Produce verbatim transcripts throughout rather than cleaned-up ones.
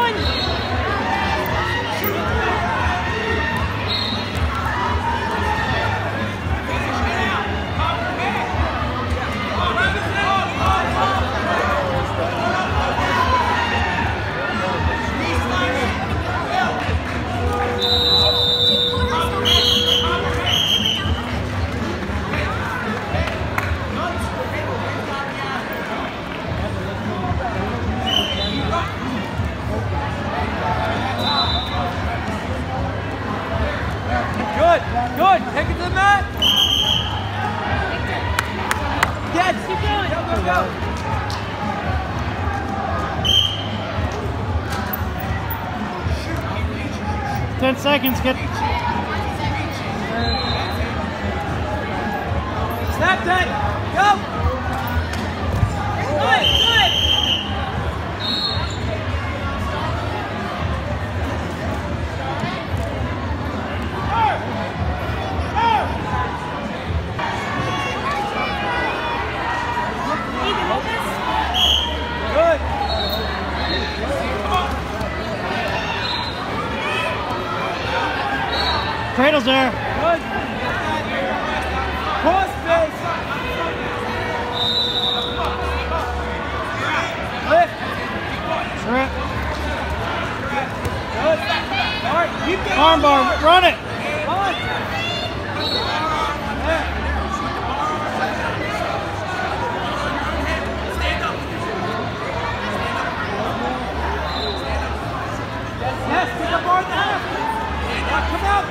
Good, good. Take it to the mat. Yes, keep going. Go, go, go. Ten seconds. Get. Snap that. Go. Good, good. Good. Cradle's there. Good. Cross face. Lift. Trip. Good. All right, keep getting Armbar. Run it. on. Yeah. Yes, get the bar in the half. Now come out.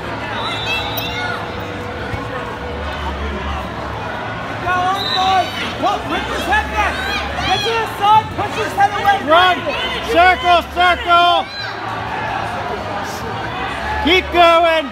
Go on, boy. Well, rip his head back. Get to the side, push his head away. Run. Circle. Circle. Keep going.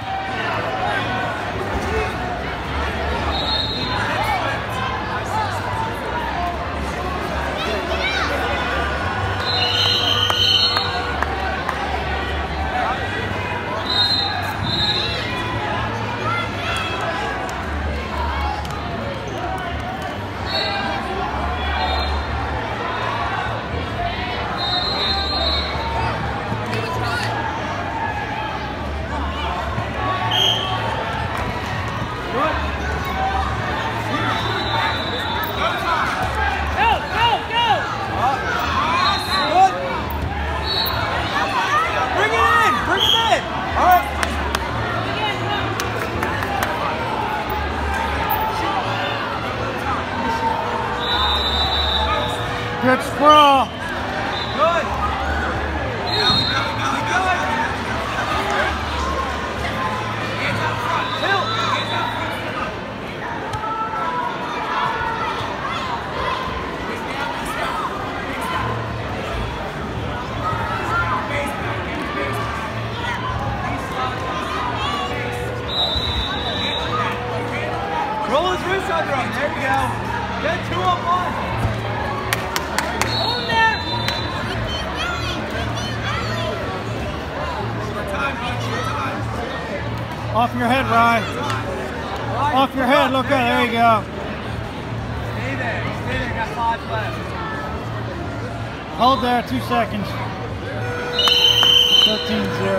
Good sprawl. Good. Roll his wrist under him. There we go. Get two on one. Off your head, Ryan. Off your head. Look at there you go. Stay there. Stay there. Got five left. Hold there. Two seconds. thirteen zero.